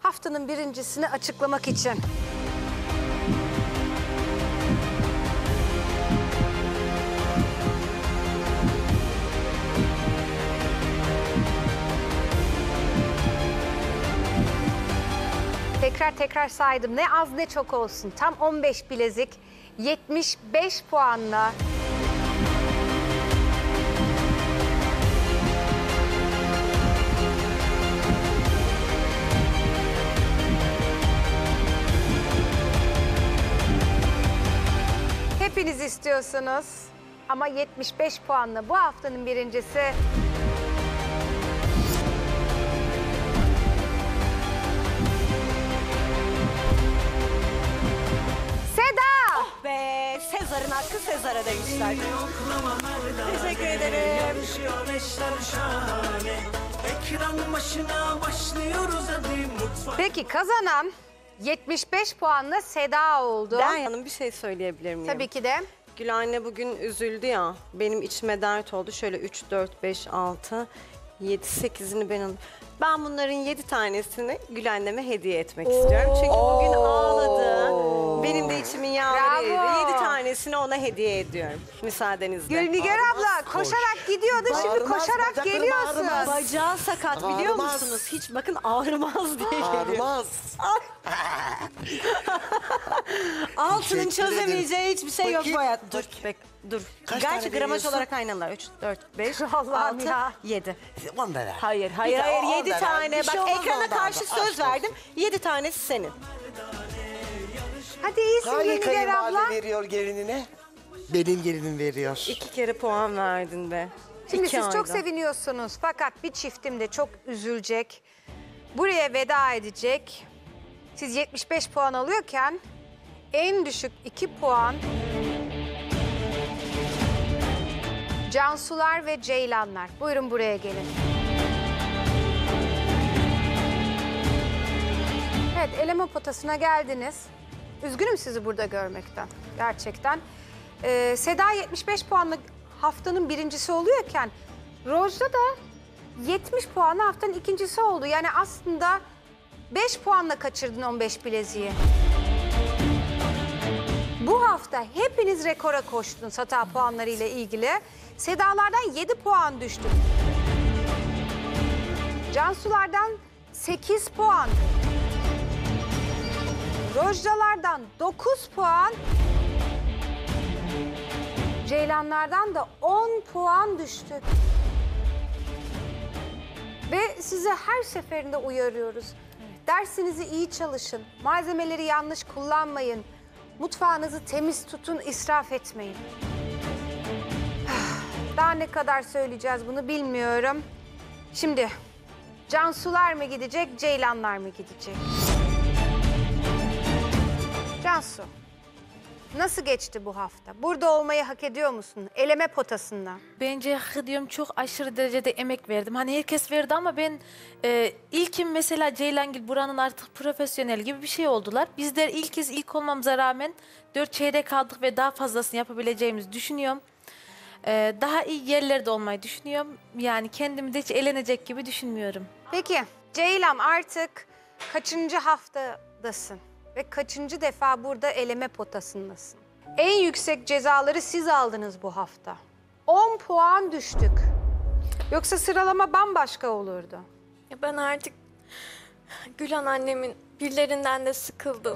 Haftanın birincisini açıklamak için. Tekrar saydım. Ne az ne çok olsun. Tam 15 bilezik, 75 puanla. Hepiniz istiyorsunuz ama 75 puanla bu haftanın birincisi. Seda! Oh be, Sezar'ın hakkı Sezar'a demişler. Teşekkür ederim. Peki kazanan 75 puanla Seda oldu. Derya Hanım bir şey söyleyebilir miyim? Tabii ki de. Gül anne bugün üzüldü ya. Benim içime dert oldu. Şöyle 3, 4, 5, 6, 7, 8'ini ben alayım. Ben bunların 7 tanesini Gül anneme hediye etmek istiyorum. Çünkü bugün ağladı. Benim de içimin yağları eridi. 7 tanesini ona hediye ediyorum. Müsaadenizle. Gülnigar abla koşarak gidiyordu, şimdi koşarak bacaklarım geliyorsun. ağrımaz. Bacağı sakat biliyor Ağrımaz. musunuz? Hiç bakın ağrımaz diye geliyor. Ağrımaz. Altının Teşekkür ederim. çözemeyeceği hiçbir şey yok Bakayım, bu hayat. Dur, bakayım. dur. Kaç Gerçi tane gramaj veriyorsun? olarak aynılar. 3, 4, 5, Allah'ım 6, ya. 7. Onu da ver. Hayır, Bir hayır, de hayır. o 7 da ver. tane. Bir şey Bak olmaz ekrana ondan karşı da. söz Aşk verdim. 7 tanesi senin. Hadi iyisin Hangi Gülnigar kayınvalide abla. veriyor gelinine? Benim gelinim veriyor. 2 kere puan verdin be. Şimdi 2 siz çok ayda. seviniyorsunuz fakat bir çiftim de çok üzülecek. Buraya veda edecek. Siz 75 puan alıyorken en düşük 2 puan Cansular ve Ceylanlar. Buyurun buraya gelin. Evet, eleme potasına geldiniz. Üzgünüm sizi burada görmekten. Gerçekten. Seda 75 puanla haftanın birincisi oluyorken Rojda da 70 puanla haftanın ikincisi oldu. Yani aslında 5 puanla kaçırdın 15 bileziği. Bu hafta hepiniz rekora koştunuz hata puanları ile ilgili. Sedalardan 7 puan düştü. Cansulardan 8 puan. Rojdalardan 9 puan. Ceylanlardan da 10 puan düştü. Ve size her seferinde uyarıyoruz. Dersinizi iyi çalışın. Malzemeleri yanlış kullanmayın. Mutfağınızı temiz tutun, israf etmeyin. Daha ne kadar söyleyeceğiz bunu bilmiyorum. Şimdi Cansular mı gidecek, Ceylanlar mı gidecek? Cansu, nasıl geçti bu hafta? Burada olmayı hak ediyor musun? Eleme potasında. Bence hak ediyorum. Çok aşırı derecede emek verdim. Hani herkes verdi ama ben ilkim mesela Ceylangil buranın artık profesyonel gibi bir şey oldular. Bizler ilk olmamıza rağmen 4 çeyrek aldık ve daha fazlasını yapabileceğimizi düşünüyorum. Daha iyi yerlerde olmayı düşünüyorum. Yani kendimi de hiç elenecek gibi düşünmüyorum. Peki Ceylan artık kaçıncı haftadasın? Ve kaçıncı defa burada eleme potasındasın? En yüksek cezaları siz aldınız bu hafta. 10 puan düştük. Yoksa sıralama bambaşka olurdu. Ya ben artık Gülan annemin birilerinden de sıkıldım.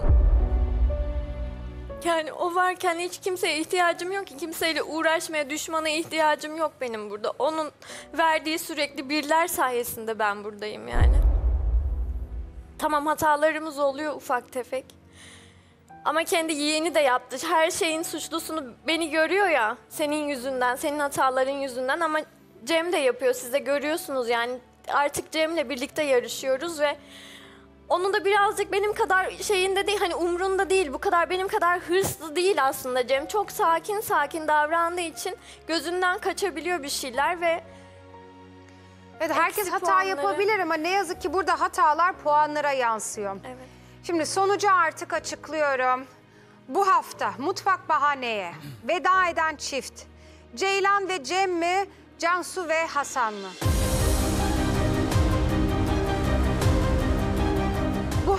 Yani o varken hiç kimseye ihtiyacım yok ki. Kimseyle uğraşmaya, düşmana ihtiyacım yok benim burada. Onun verdiği sürekli birler sayesinde ben buradayım yani. Tamam hatalarımız oluyor ufak tefek. Ama kendi yeğeni de yaptı. Her şeyin suçlusunu beni görüyor ya. Senin yüzünden, senin hataların yüzünden ama Cem de yapıyor. Siz de görüyorsunuz yani. Artık Cem'le birlikte yarışıyoruz ve onun da birazcık benim kadar şeyinde değil, hani umrunda değil, bu kadar benim kadar hırslı değil aslında Cem. Çok sakin davrandığı için gözünden kaçabiliyor bir şeyler ve Evet, herkes Eksi hata puanları. yapabilir ama ne yazık ki burada hatalar puanlara yansıyor. evet. Şimdi sonucu artık açıklıyorum. Bu hafta mutfak bahaneye veda eden çift Ceylan ve Cem mi, Cansu ve Hasan mı? Bu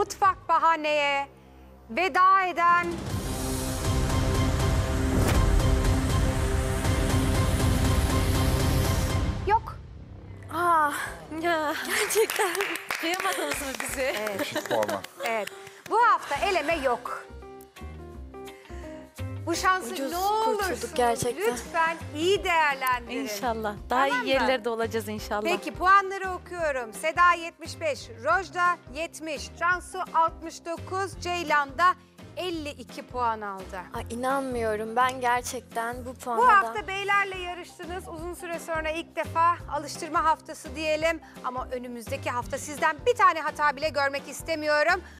mutfak bahaneye veda eden yok. Ya, gerçekten. Kıyamadınız mı bize? Eşit puanlar. Evet. Bu hafta eleme yok. Bu şansı Ucuz ne olursunuz kurtulduk gerçekten. lütfen iyi değerlendirin. İnşallah. Daha Tamam mı? iyi yerlerde olacağız inşallah. Peki puanları okuyorum. Seda 75, Rojda 70, Cansu 69, Ceylan da 52 puan aldı. Ay inanmıyorum. Ben gerçekten bu puana Bu da... hafta beylerle yarıştınız. Uzun süre sonra ilk defa alıştırma haftası diyelim. Ama önümüzdeki hafta sizden bir tane hata bile görmek istemiyorum.